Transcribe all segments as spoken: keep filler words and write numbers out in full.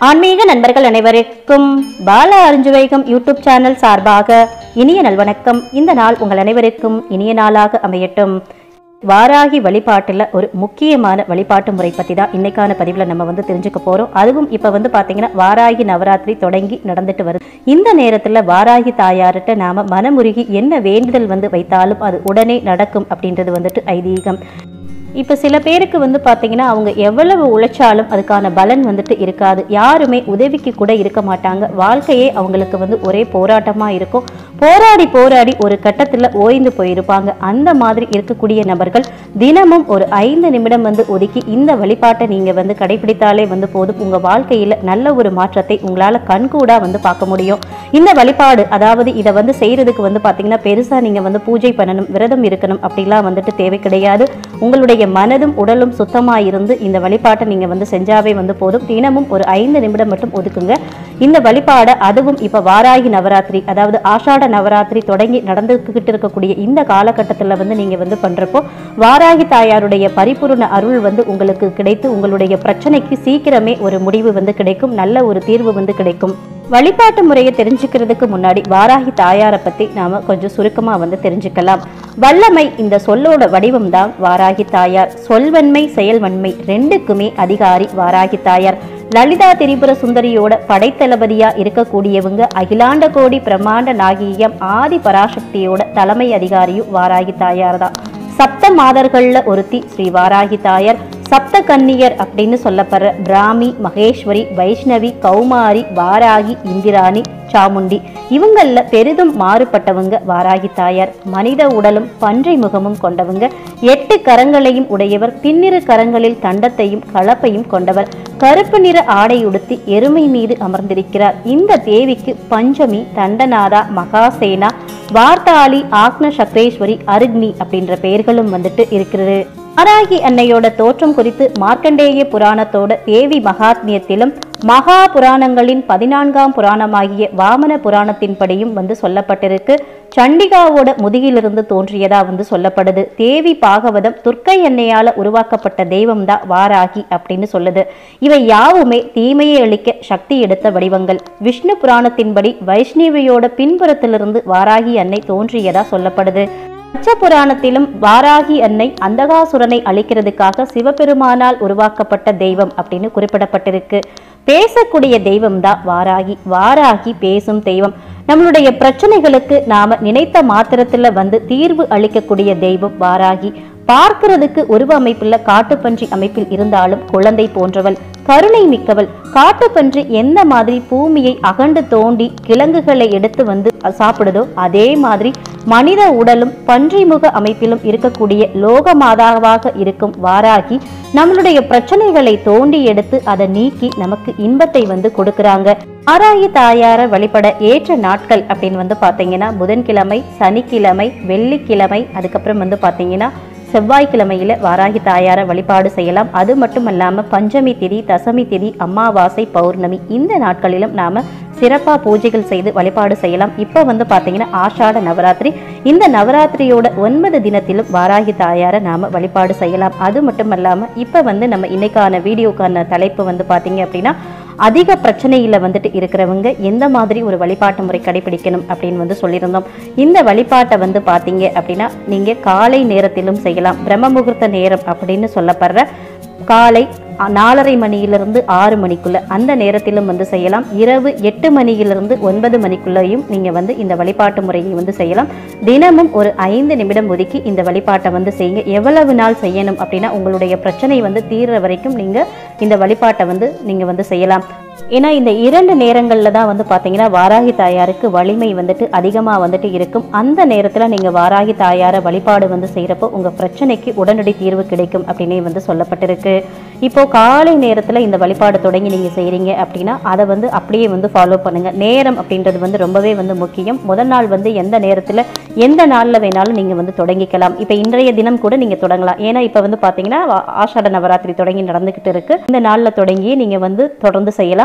ஆன்மீக நண்பர்கள் அனைவருக்கும் பாலா அருஞ்சுவைகம் யூடியூப் சேனல் சார்பாக இனிய நல்வணக்கம். இந்த நாள் உங்கள் அனைவருக்கும் இனிய நாளாக அமையட்டும். வாராகி வழிபாட்டில் ஒரு முக்கியமான வழிபாட்டு முறை பற்றி தான் இன்னைக்கான பதிவில் நம்ம வந்து தெரிஞ்சுக்க போகிறோம். அதுவும் இப்போ வந்து பார்த்தீங்கன்னா வாராகி நவராத்திரி தொடங்கி நடந்துட்டு வருது. இந்த நேரத்தில் வாராகி தாயார்கிட்ட நாம் மனமுருகி என்ன வேண்டுதல் வந்து வைத்தாலும் அது உடனே நடக்கும் அப்படின்றது வந்துட்டு ஐதீகம். இப்போ சில பேருக்கு வந்து பார்த்தீங்கன்னா அவங்க எவ்வளவு உழைச்சாலும் அதுக்கான பலன் வந்துட்டு இருக்காது. யாருமே உதவிக்கு கூட இருக்க மாட்டாங்க. வாழ்க்கையே அவங்களுக்கு வந்து ஒரே போராட்டமாக இருக்கும். போராடி போராடி ஒரு கட்டத்தில் ஓய்ந்து போயிருப்பாங்க. அந்த மாதிரி இருக்கக்கூடிய நபர்கள் தினமும் ஒரு ஐந்து நிமிடம் வந்து ஒதுக்கி இந்த வழிபாட்டை நீங்கள் வந்து கடைபிடித்தாலே வந்து போதும். உங்கள் வாழ்க்கையில் நல்ல ஒரு மாற்றத்தை உங்களால் கண்கூடாக வந்து பார்க்க முடியும். இந்த வழிபாடு அதாவது இதை வந்து செய்கிறதுக்கு வந்து பார்த்தீங்கன்னா பெருசாக நீங்கள் வந்து பூஜை பண்ணணும், விரதம் இருக்கணும் அப்படிலாம் வந்துட்டு தேவை கிடையாது. உங்களுடைய மனதும் உடலும் சுத்தமாக இருந்து இந்த வழிபாட்டை நீங்கள் வந்து செஞ்சாவே வந்து போதும். தினமும் ஒரு ஐந்து நிமிடம் மட்டும் ஒதுக்குங்க இந்த வழிபாடை. அதுவும் இப்போ வாராகி நவராத்திரி அதாவது ஆஷாட நவராத்திரி தொடங்கி நடந்துக்கிட்டு இருக்கக்கூடிய இந்த காலகட்டத்தில் வந்து நீங்கள் வந்து பண்ணுறப்போ வாராகி தாயாருடைய பரிபூர்ண அருள் வந்து உங்களுக்கு கிடைத்து உங்களுடைய பிரச்சனைக்கு சீக்கிரமே ஒரு முடிவு வந்து கிடைக்கும், நல்ல ஒரு தீர்வு வந்து கிடைக்கும். வழிபாட்டு முறையை தெரிஞ்சுக்கிறதுக்கு முன்னாடி வாராகி தாயாரை பற்றி நாம் கொஞ்சம் சுருக்கமாக வந்து தெரிஞ்சுக்கலாம். வல்லமை இந்த சொல்லோட வடிவம் தான் வாராகி தாயார். சொல்வன்மை செயல்வன்மை ரெண்டுக்குமே அதிகாரி வாராகி தாயார். லலிதா திரிபுர சுந்தரியோட படைத்தளபதியா இருக்கக்கூடியவங்க அகிலாண்ட கோடி பிரம்மாண்ட நாகியம் ஆதி பராசக்தியோட தலைமை அதிகாரியும் வாராகி தாயார் தான். சப்த மாதர்கள்ல ஒருத்தி ஸ்ரீ வாராகி தாயார். சப்த கன்னியர் அப்படின்னு சொல்லப்படுற பிராமி, மகேஸ்வரி, வைஷ்ணவி, கௌமாரி, வாராகி, இந்திராணி, சாமுண்டி இவங்கள பெரிதும் மாறுபட்டவங்க வாராகி தாயார். மனித உடலும் பன்றை முகமும் கொண்டவங்க. எட்டு கரங்களையும் உடையவர். பின்னிரு கரங்களில் தண்டத்தையும் கலப்பையும் கொண்டவர். கருப்பு நிற ஆடை உடுத்தி எருமை மீது அமர்ந்திருக்கிறார். இந்த தேவிக்கு பஞ்சமி, தண்டநாதா, மகாசேனா, வார்த்தாளி, ஆக்ன சக்ரேஸ்வரி, அருக்னி அப்படின்ற பெயர்களும் வந்துட்டு இருக்கிறது. வாராகி அன்னையோட தோற்றம் குறித்து மார்க்கண்டேய புராணத்தோட தேவி மகாத்மியத்திலும் மகா புராணங்களின் பதினான்காம் புராணமாகிய வாமன புராணத்தின்படியும் வந்து சொல்லப்பட்டிருக்கு. சண்டிகாவோட முதுகிலிருந்து தோன்றியதா வந்து சொல்லப்படுது. தேவி பாகவதம் துர்க்கை எண்ணெயால உருவாக்கப்பட்ட தெய்வம் தான் வாராகி அப்படின்னு சொல்லுது. இவை யாவுமே தீமையை அளிக்க சக்தி எடுத்த வடிவங்கள். விஷ்ணு புராணத்தின்படி வைஷ்ணவியோட பின்புறத்திலிருந்து வாராகி அன்னை தோன்றியதா சொல்லப்படுது. பச்ச புராணத்திலும் வாராகி அன்னை அந்தகாசுரனை அழிக்கிறதுக்காக சிவபெருமானால் உருவாக்கப்பட்ட தெய்வம் அப்படின்னு குறிப்பிடப்பட்டிருக்கு. பேசக்கூடிய தெய்வம் தான் வாராகி. வாராகி பேசும் தெய்வம். நம்மளுடைய பிரச்சனைகளுக்கு நாம நினைத்த மாத்திரத்துல வந்து தீர்வு அளிக்கக்கூடிய தெய்வம் வாராகி. பார்க்கிறதுக்கு உருவ அமைப்புல காட்டுப்பன்றி அமைப்பில் இருந்தாலும் குழந்தை போன்றவள், கருணை மிக்கவள். காட்டுப்பன்றி எந்த மாதிரி பூமியை அகண்டு தோண்டி கிழங்குகளை எடுத்து வந்து சாப்பிடுதோ அதே மாதிரி மனித உடலும் பன்றிமுக அமைப்பிலும் இருக்கக்கூடிய லோகமாதாவாக இருக்கும் வாராகி நம்மளுடைய பிரச்சனைகளை தோண்டி எடுத்து அதை நீக்கி நமக்கு இன்பத்தை வந்து கொடுக்கறாங்க. வாராகி தாயார வழிபட ஏற்ற நாட்கள் அப்படின்னு வந்து பாத்தீங்கன்னா புதன்கிழமை, சனிக்கிழமை, வெள்ளிக்கிழமை, அதுக்கப்புறம் வந்து பாத்தீங்கன்னா செவ்வாய்க்கிழமையில வாராகி தாயார வழிபாடு செய்யலாம். அது மட்டும் இல்லாம பஞ்சமி திதி, தசமி திதி, அமாவாசை, பௌர்ணமி இந்த நாட்களிலும் நாம சிறப்பா பூஜைகள் செய்து வழிபாடு செய்யலாம். இப்ப வந்து பாத்தீங்கன்னா ஆஷாட நவராத்திரி. இந்த நவராத்திரியோட ஒன்பது தினத்திலும் வாராகி தாயார நாம வழிபாடு செய்யலாம். அது மட்டும் இல்லாம இப்ப வந்து நம்ம இன்னைக்கான வீடியோக்கான தலைப்பு வந்து பாத்தீங்க அப்படின்னா அதிக பிரச்சனையில வந்துட்டு இருக்கிறவங்க எந்த மாதிரி ஒரு வழிபாட்டு முறை கடைபிடிக்கணும் அப்படின்னு வந்து சொல்லியிருந்தோம். இந்த வழிபாட்டை வந்து பாத்தீங்க அப்படின்னா நீங்க காலை நேரத்திலும் செய்யலாம். பிரம்ம முகூர்த்த நேரம் அப்படின்னு சொல்லப்படுற காலை நாலரை மணியிலிருந்து ஆறு மணிக்குள்ள அந்த நேரத்திலும் வந்து செய்யலாம். இரவு எட்டு மணியிலிருந்து ஒன்பது மணிக்குள்ளையும் நீங்க வந்து இந்த வழிபாட்டு முறையை வந்து செய்யலாம். தினமும் ஒரு ஐந்து நிமிடம் ஒதுக்கி இந்த வழிபாட்டை வந்து செய்யுங்க. எவ்வளவு நாள் செய்யணும் அப்படின்னா உங்களுடைய பிரச்சனை வந்து தீர்ற வரைக்கும் நீங்க இந்த வழிபாட்டை வந்து நீங்க வந்து செய்யலாம். ஏன்னா இந்த இரண்டு நேரங்கள்ல தான் வந்து பாத்தீங்கன்னா வாராகி தாயாருக்கு வலிமை வந்துட்டு அதிகமா வந்துட்டு இருக்கும். அந்த நேரத்துல நீங்க வாராகி தாயார வழிபாடு வந்து செய்யறப்போ உங்க பிரச்சனைக்கு உடனடி தீர்வு கிடைக்கும் அப்படின்னே வந்து சொல்லப்பட்டிருக்கு. இப்போ காலை நேரத்துல இந்த வழிபாடு தொடங்கி நீங்க செய்யறீங்க அப்படின்னா அதை வந்து அப்படியே வந்து ஃபாலோ பண்ணுங்க. நேரம் அப்படின்றது வந்து ரொம்பவே வந்து முக்கியம். முதல் நாள் வந்து எந்த நேரத்துல எந்த நாள்ல வேணாலும் நீங்க வந்து தொடங்கிக்கலாம். இப்ப இன்றைய தினம் கூட நீங்க தொடங்கலாம். ஏன்னா இப்ப வந்து பாத்தீங்கன்னா ஆஷாட நவராத்திரி தொடங்கி நடந்துகிட்டு இருக்கு. இந்த நாள்ல தொடங்கி நீங்க வந்து தொடர்ந்து செய்யலாம்.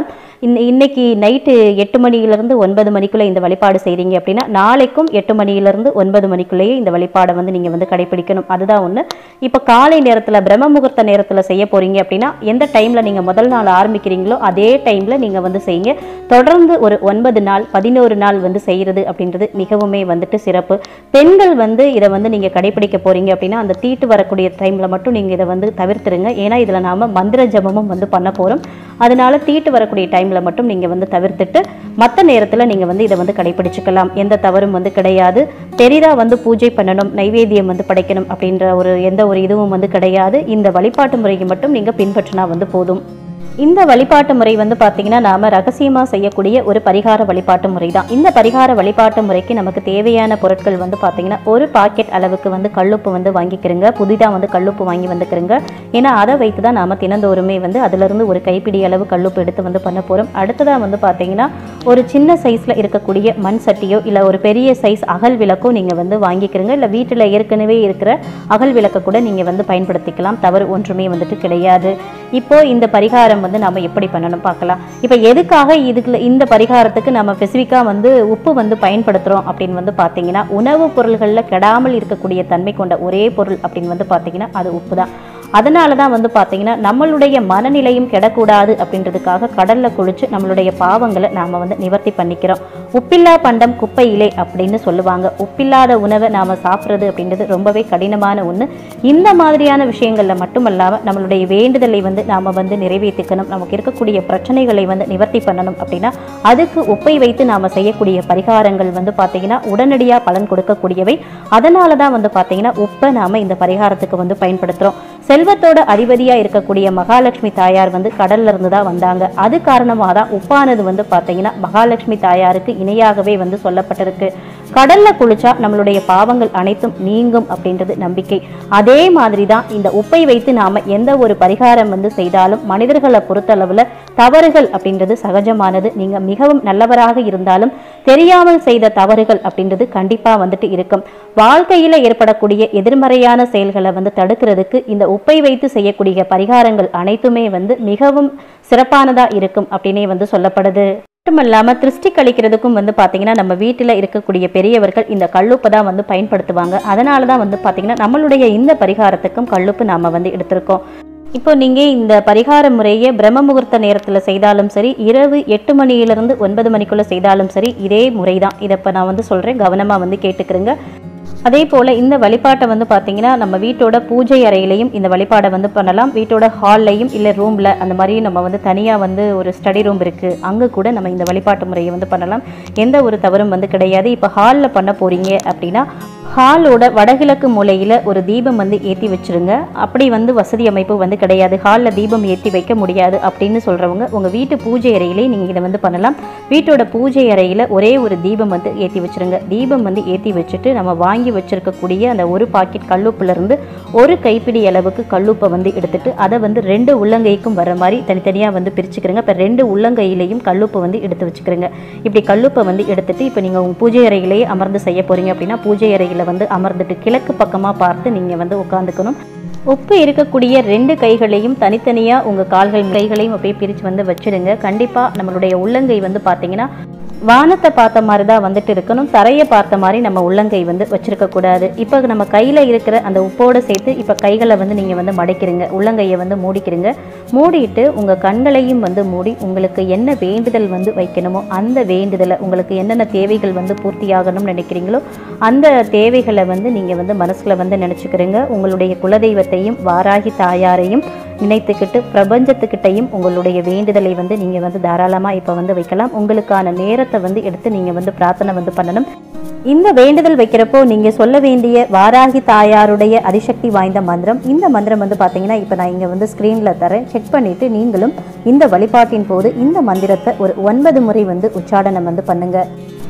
இன் இன்னைக்கு நைட்டு எட்டு மணியிலிருந்து ஒன்பது மணிக்குள்ளே இந்த வழிபாடு செய்கிறீங்க அப்படின்னா நாளைக்கும் எட்டு மணியிலிருந்து ஒன்பது மணிக்குள்ளேயே இந்த வழிபாடை வந்து நீங்கள் வந்து கடைபிடிக்கணும். அதுதான் ஒன்று. இப்போ காலை நேரத்தில் பிரம்ம முகூர்த்த நேரத்தில் செய்ய போகிறீங்க அப்படின்னா எந்த டைமில் நீங்கள் முதல் நாள் ஆரம்பிக்கிறீங்களோ அதே டைமில் நீங்கள் வந்து செய்யுங்க. தொடர்ந்து ஒரு ஒன்பது நாள் பதினோரு நாள் வந்து செய்கிறது அப்படின்றது மிகவுமே வந்துட்டு சிறப்பு. பெண்கள் வந்து இதை வந்து நீங்கள் கடைபிடிக்க போகிறீங்க அப்படின்னா அந்த தீட்டு வரக்கூடிய டைமில் மட்டும் நீங்கள் இதை வந்து தவிர்த்துருங்க. ஏன்னா இதில் நாம் மந்திர ஜபமும் வந்து பண்ண போகிறோம். அதனால தீட்டு வரக்கூடிய டைமில் மட்டும் நீங்கள் வந்து தவிர்த்துட்டு மற்ற நேரத்தில் நீங்கள் வந்து இதை வந்து கடைபிடிச்சுக்கலாம். எந்த தவறும் வந்து கிடையாது. பெரிதாக வந்து பூஜை பண்ணணும், நைவேத்தியம் வந்து படைக்கணும் அப்படின்ற ஒரு எந்த ஒரு இதுவும் வந்து கிடையாது. இந்த வழிபாட்டு முறையை மட்டும் நீங்கள் பின்பற்றினா வந்து போதும். இந்த வழிபாட்டு முறை வந்து பார்த்தீங்கன்னா நாம ரகசியமாக செய்யக்கூடிய ஒரு பரிகார வழிபாட்டு முறை தான். இந்த பரிகார வழிபாட்டு முறைக்கு நமக்கு தேவையான பொருட்கள் வந்து பார்த்தீங்கன்னா ஒரு பாக்கெட் அளவுக்கு வந்து கல்லுப்பு வந்து வாங்கிக்கிறங்க. புதிதாக வந்து கல்லுப்பு வாங்கி வந்துக்கிறங்க. ஏன்னா அதை வைத்து தான் நாம் தினந்தோறுமே வந்து அதிலிருந்து ஒரு கைப்பிடி அளவு கல்லுப்பு எடுத்து வந்து பண்ண போகிறோம். அடுத்ததாக வந்து பார்த்தீங்கன்னா ஒரு சின்ன சைஸில் இருக்கக்கூடிய மண் சட்டியோ இல்லை ஒரு பெரிய சைஸ் அகல் விளக்கோ நீங்கள் வந்து வாங்கிக்கிறங்க. இல்லை வீட்டில் ஏற்கனவே இருக்கிற அகல் விளக்கை கூட நீங்கள் வந்து பயன்படுத்திக்கலாம். தவறு ஒன்றுமே வந்துட்டு கிடையாது. இப்போ இந்த பரிகாரம் வந்து நம்ம எப்படி பண்ணணும் பார்க்கலாம். இப்போ எதுக்காக இதுக்குள்ள இந்த பரிகாரத்துக்கு நம்ம ஸ்பெசிஃபிக்காக வந்து உப்பு வந்து பயன்படுத்துகிறோம் அப்படின்னு வந்து பார்த்தீங்கன்னா உணவுப் பொருள்களில் கெடாமல் இருக்கக்கூடிய தன்மை கொண்ட ஒரே பொருள் அப்படின்னு வந்து பார்த்தீங்கன்னா அது உப்பு தான். அதனால தான் வந்து பார்த்தீங்கன்னா நம்மளுடைய மனநிலையும் கெடக்கூடாது அப்படின்றதுக்காக கடலில் குளிச்சு நம்மளுடைய பாவங்களை நாம் வந்து நிவர்த்தி பண்ணிக்கிறோம். உப்பில்லா பண்டம் குப்பையிலே அப்படின்னு சொல்லுவாங்க. உப்பில்லாத உணவை நாம் சாப்பிட்றது அப்படின்றது ரொம்பவே கடினமான ஒன்று. இந்த மாதிரியான விஷயங்களில் மட்டுமல்லாமல் நம்மளுடைய வேண்டுதலை வந்து நாம் வந்து நிறைவேற்றிக்கணும். நமக்கு இருக்கக்கூடிய பிரச்சனைகளை வந்து நிவர்த்தி பண்ணணும் அப்படின்னா அதுக்கு உப்பை வைத்து நாம் செய்யக்கூடிய பரிகாரங்கள் வந்து பார்த்தீங்கன்னா உடனடியாக பலன் கொடுக்கக்கூடியவை. அதனால தான் வந்து பார்த்தீங்கன்னா உப்பை நாம் இந்த பரிகாரத்துக்கு வந்து பயன்படுத்துகிறோம். செல்வத்தோட அதிபதியா இருக்கக்கூடிய மகாலட்சுமி தாயார் வந்து கடல்ல இருந்து தான் வந்தாங்க. அது காரணமாக தான் உப்பானது வந்து பார்த்தீங்கன்னா மகாலட்சுமி தாயாருக்கு இணையாகவே வந்து சொல்லப்பட்டிருக்கு. கடல்ல குளிச்சா நம்மளுடைய பாவங்கள் அனைத்தும் நீங்கும் அப்படின்றது நம்பிக்கை. அதே மாதிரி தான் இந்த உப்பை வைத்து நாம எந்த ஒரு பரிகாரம் வந்து செய்தாலும் மனிதர்களை பொறுத்தளவுல தவறுகள் அப்படின்றது சகஜமானது. நீங்க மிகவும் நல்லவராக இருந்தாலும் தெரியாமல் செய்த தவறுகள் அப்படின்றது கண்டிப்பா வந்துட்டு இருக்கும். வாழ்க்கையில ஏற்படக்கூடிய எதிர்மறையான செயல்களை வந்து தடுக்கிறதுக்கு இந்த உப்பை வைத்து செய்யக்கூடிய பரிகாரங்கள் அனைத்துமே வந்து மிகவும் சிறப்பானதா இருக்கும் அப்படின்னே வந்து சொல்லப்படுது. மட்டுமல்லாமல் திருஷ்டி கழிக்கிறதுக்கும் வந்து பார்த்தீங்கன்னா நம்ம வீட்டில் இருக்கக்கூடிய பெரியவர்கள் இந்த கல்லுப்பை தான் வந்து பயன்படுத்துவாங்க. அதனால தான் வந்து பார்த்தீங்கன்னா நம்மளுடைய இந்த பரிகாரத்துக்கும் கல்லுப்பு நாம் வந்து எடுத்திருக்கோம். இப்போ நீங்கள் இந்த பரிகார முறையை பிரம்ம முகூர்த்த நேரத்தில் செய்தாலும் சரி, இரவு எட்டு மணியிலிருந்து ஒன்பது மணிக்குள்ளே செய்தாலும் சரி, இதே முறை தான். இதை இப்போ நான் வந்து சொல்கிறேன், கவனமாக வந்து கேட்டுக்கிறேங்க. அதே போல் இந்த வழிபாட்டை வந்து பார்த்தீங்கன்னா நம்ம வீட்டோட பூஜை அறையிலையும் இந்த வழிபாடை வந்து பண்ணலாம். வீட்டோட ஹால்லையும் இல்லை ரூமில் அந்த மாதிரி நம்ம வந்து தனியாக வந்து ஒரு ஸ்டடி ரூம் இருக்குது, அங்கே கூட நம்ம இந்த வழிபாட்டு முறையை வந்து பண்ணலாம். எந்த ஒரு தவறும் வந்து கிடையாது. இப்போ ஹாலில் பண்ண போகிறீங்க அப்படின்னா ஹாலோட வடகிழக்கு மூலையில் ஒரு தீபம் வந்து ஏற்றி வச்சுருங்க. அப்படி வந்து வசதி அமைப்பு வந்து கிடையாது, ஹாலில் தீபம் ஏற்றி வைக்க முடியாது அப்படின்னு சொல்கிறவங்க உங்கள் வீட்டு பூஜை அறையிலே நீங்கள் இதை வந்து பண்ணலாம். வீட்டோட பூஜை அறையில் ஒரே ஒரு தீபம் வந்து ஏற்றி வச்சுருங்க. தீபம் வந்து ஏற்றி வச்சுட்டு நம்ம வாங்கி வச்சுருக்கக்கூடிய அந்த ஒரு பாக்கெட் கல்லுப்புலேருந்து ஒரு கைப்பிடி அளவுக்கு கல்லுப்பை வந்து எடுத்துட்டு அதை வந்து ரெண்டு உள்ளங்கைக்கும் வர மாதிரி தனித்தனியாக வந்து பிரிச்சுக்கிறங்க. இப்போ ரெண்டு உள்ளங்கையிலையும் கல்லுப்பை வந்து எடுத்து வச்சுக்கிறங்க. இப்படி கல்லுப்பை வந்து எடுத்துட்டு இப்போ நீங்கள் உங்கள் பூஜை அறையிலேயே அமர்ந்து செய்ய போகிறீங்க அப்படின்னா பூஜை அறையில் வந்து அமர்ந்துட்டு கிழக்கு பக்கமாக பார்த்து நீங்கள் வந்து உட்காந்துக்கணும். உப்பு இருக்கக்கூடிய ரெண்டு கைகளையும் தனித்தனியாக உங்கள் கால்கள் கைகளையும் அப்படியே பிரித்து வந்து வச்சுடுங்க. கண்டிப்பாக நம்மளுடைய உள்ளங்கை வந்து பார்த்தீங்கன்னா வானத்தை பார்த்த மாதிரி தான் வந்துட்டு இருக்கணும், தரையை பார்த்த மாதிரி நம்ம உள்ளங்கை வந்து வச்சுருக்கக்கூடாது. இப்போ நம்ம கையில் இருக்கிற அந்த உப்போடு சேர்த்து இப்போ கைகளை வந்து நீங்கள் வந்து மடைக்கிறீங்க, உள்ளங்கையை வந்து மூடிக்கிறீங்க. மூடிட்டு உங்கள் கண்களையும் வந்து மூடி உங்களுக்கு என்ன வேண்டுதல் வந்து வைக்கணுமோ அந்த வேண்டுதலை, உங்களுக்கு என்னென்ன தேவைகள் வந்து பூர்த்தியாகணும்னு நினைக்கிறீங்களோ அந்த தேவைகளை வந்து நீங்கள் வந்து மனசில் வந்து நினச்சிக்கிறீங்க. உங்களுடைய குலதெய்வத்தையும் வாராகி தாயாரையும் நினைத்துக்கிட்டு பிரபஞ்சத்துக்கிட்டையும் உங்களுடைய வேண்டுதலை வந்து நீங்கள் வந்து தாராளமாக இப்போ வந்து வைக்கலாம். உங்களுக்கான நேரத்தை வந்து எடுத்து நீங்கள் வந்து பிரார்த்தனை வந்து பண்ணணும். இந்த வேண்டுதல் வைக்கிறப்போ நீங்கள் சொல்ல வேண்டிய வாராகி தாயாருடைய அதிசக்தி வாய்ந்த மந்திரம், இந்த மந்திரம் வந்து பார்த்தீங்கன்னா இப்போ நான் இங்கே வந்து ஸ்க்ரீனில் தரேன், செக் பண்ணிவிட்டு நீங்களும் இந்த வழிபாட்டின் போது இந்த மந்திரத்தை ஒரு ஒன்பது முறை வந்து உச்சாடனம் வந்து பண்ணுங்க.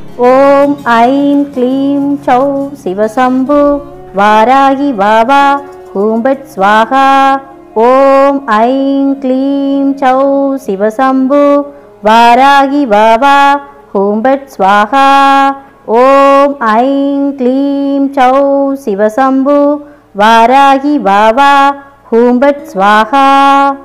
ஓம் ஐம் க்ளீம் சௌ சிவசம்பு வாராகி வாவா ஹூம்பட் ஸ்வாகா. ஓம் ஐம் க்ளீம் சௌ சிவசம்பு வாராகி வாவா ஹூம்பட் ஸ்வாகா. ஓம் ஐம் க்ளீம் சௌ சிவசம்பு வாராகி வாவா ஹூம்பட் ஸ்வாகா.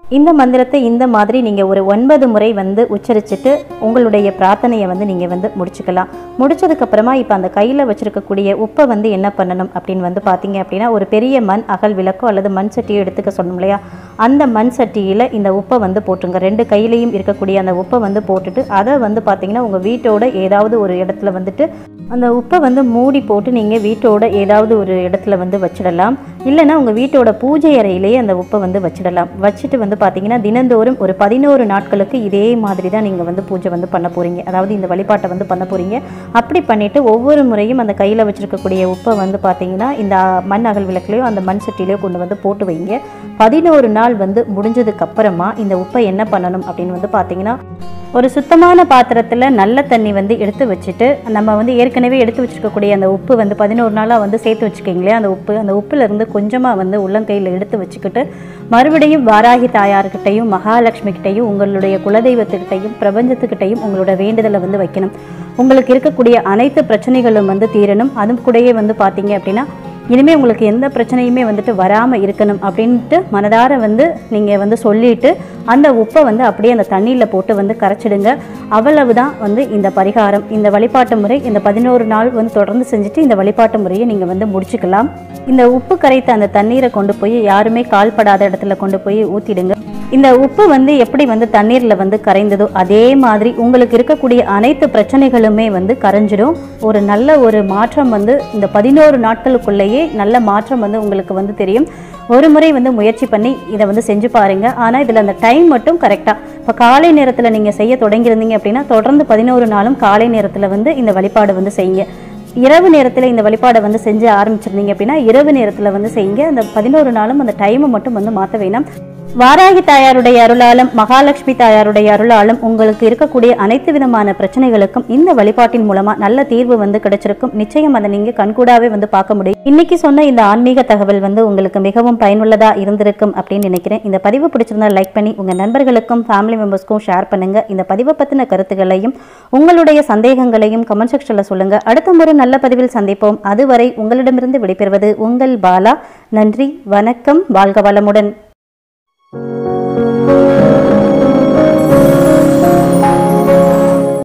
இந்த மந்திரத்தை இந்த மாதிரி நீங்கள் ஒரு ஒன்பது முறை வந்து உச்சரிச்சுட்டு உங்களுடைய பிரார்த்தனையை வந்து நீங்கள் வந்து முடிச்சுக்கலாம். முடிச்சதுக்கப்புறமா இப்போ அந்த கையில் வச்சுருக்கக்கூடிய உப்பை வந்து என்ன பண்ணணும் அப்படின்னு வந்து பார்த்தீங்க அப்படின்னா, ஒரு பெரிய மண் அகல் விளக்கோ அல்லது மண் சட்டியோ எடுத்துக்க சொன்னோம் இல்லையா, அந்த மண் சட்டியில் இந்த உப்பை வந்து போட்டுருங்க. ரெண்டு கையிலையும் இருக்கக்கூடிய அந்த உப்பை வந்து போட்டுட்டு அதை வந்து பார்த்தீங்கன்னா உங்கள் வீட்டோட ஏதாவது ஒரு இடத்துல வந்துட்டு அந்த உப்பை வந்து மூடி போட்டு நீங்கள் வீட்டோட ஏதாவது ஒரு இடத்துல வந்து வச்சிடலாம். இல்லைன்னா உங்கள் வீட்டோட பூஜை அறையிலேயே அந்த உப்பை வந்து வச்சிடலாம். வச்சுட்டு வந்து பார்த்தீங்கன்னா தினந்தோறும் ஒரு பதினோரு நாட்களுக்கு இதே மாதிரி தான் நீங்கள் வந்து பூஜை வந்து பண்ண போகிறீங்க. அதாவது இந்த வழிபாட்டை வந்து பண்ண போகிறீங்க. அப்படி பண்ணிவிட்டு ஒவ்வொரு முறையும் அந்த கையில் வச்சுருக்கக்கூடிய உப்பை வந்து பார்த்தீங்கன்னா இந்த மண் அகல் விளக்குலையோ அந்த மண் சட்டிலையோ கொண்டு வந்து போட்டு வைங்க. பதினோரு நாள் வந்து முடிஞ்சதுக்கப்புறமா இந்த உப்பை என்ன பண்ணணும் அப்படின்னு வந்து பார்த்தீங்கன்னா, ஒரு சுத்தமான பாத்திரத்தில் நல்ல தண்ணி வந்து எடுத்து வச்சுட்டு, நம்ம வந்து ஏற்கனவே எடுத்து வச்சுருக்கக்கூடிய அந்த உப்பு வந்து பதினோரு நாளாக வந்து சேர்த்து வச்சுக்கிங்களே அந்த உப்பு, அந்த உப்புலேருந்து கொஞ்சமாக வந்து உள்ளங்கையில் எடுத்து வச்சுக்கிட்டு மறுபடியும் வாராகி தாயார்கிட்டையும் மகாலட்சுமிகிட்டையும் உங்களுடைய குலதெய்வத்துக்கிட்டையும் பிரபஞ்சத்துக்கிட்டையும் உங்களோட வேண்டுதலை வந்து வைக்கணும். உங்களுக்கு இருக்கக்கூடிய அனைத்து பிரச்சனைகளும் வந்து தீரணும். அதுவும் கூடயே வந்து பார்த்தீங்க அப்படின்னா இனிமேல் உங்களுக்கு எந்த பிரச்சனையுமே வந்துட்டு வராமல் இருக்கணும் அப்படின்ட்டு மனதார வந்து நீங்கள் வந்து சொல்லிவிட்டு அந்த உப்பை வந்து அப்படியே அந்த தண்ணியில் போட்டு வந்து கரைச்சிடுங்க. அவ்வளவு தான் வந்து இந்த பரிகாரம். இந்த வழிபாட்டு முறை இந்த பதினோரு நாள் வந்து தொடர்ந்து செஞ்சுட்டு இந்த வழிபாட்டு முறையை நீங்கள் வந்து முடிச்சுக்கலாம். இந்த உப்பு கரைத்த அந்த தண்ணீரை கொண்டு போய் யாருமே கால்படாத இடத்துல கொண்டு போய் ஊற்றிடுங்க. இந்த உப்பு வந்து எப்படி வந்து தண்ணீரில் வந்து கரைந்ததோ அதே மாதிரி உங்களுக்கு இருக்கக்கூடிய அனைத்து பிரச்சனைகளுமே வந்து கரைஞ்சிடும். ஒரு நல்ல ஒரு மாற்றம் வந்து இந்த பதினோரு நாட்களுக்குள்ளேயே நல்ல மாற்றம் வந்து உங்களுக்கு வந்து தெரியும். ஒரு முறை வந்து முயற்சி பண்ணி இதை வந்து செஞ்சு பாருங்கள். ஆனால் இதில் அந்த டைம் மட்டும் கரெக்டாக இப்போ காலை நேரத்தில் நீங்கள் செய்ய தொடங்கியிருந்தீங்க அப்படின்னா தொடர்ந்து பதினோரு நாளும் காலை நேரத்தில் வந்து இந்த வழிபாடு வந்து செய்யுங்க. இரவு நேரத்தில் இந்த வழிபாடை வந்து செஞ்சு ஆரம்பிச்சிருந்தீங்க அப்படின்னா இரவு நேரத்தில் வந்து செய்யுங்க. அந்த பதினோரு நாளும் அந்த டைமை மட்டும் வந்து மாற்ற வேணாம். வாராகி தாயாருடைய அருளாலும் மகாலட்சுமி தாயாருடைய அருளாலும் உங்களுக்கு இருக்கக்கூடிய அனைத்து விதமான பிரச்சனைகளுக்கும் இந்த வழிபாட்டின் மூலமா நல்ல தீர்வு வந்து கிடைச்சிருக்கும். நிச்சயம் அதை நீங்க கண்கூடாவே வந்து பார்க்க முடியும். இன்னைக்கு சொன்ன இந்த ஆன்மீக தகவல் வந்து உங்களுக்கு மிகவும் பயனுள்ளதா இருந்திருக்கும் அப்படின்னு நினைக்கிறேன். இந்த பதிவு பிடிச்சிருந்தா லைக் பண்ணி உங்க நண்பர்களுக்கும் ஃபேமிலி மெம்பர்ஸ்க்கும் ஷேர் பண்ணுங்க. இந்த பதிவை பத்தின கருத்துக்களையும் உங்களுடைய சந்தேகங்களையும் கமெண்ட் செக்ஷன்ல சொல்லுங்க. அடுத்த முறை நல்ல பதிவில் சந்திப்போம். அதுவரை உங்களிடமிருந்து விடைபெறுவது உங்கள் பாலா. நன்றி, வணக்கம், வாழ்க வளமுடன்.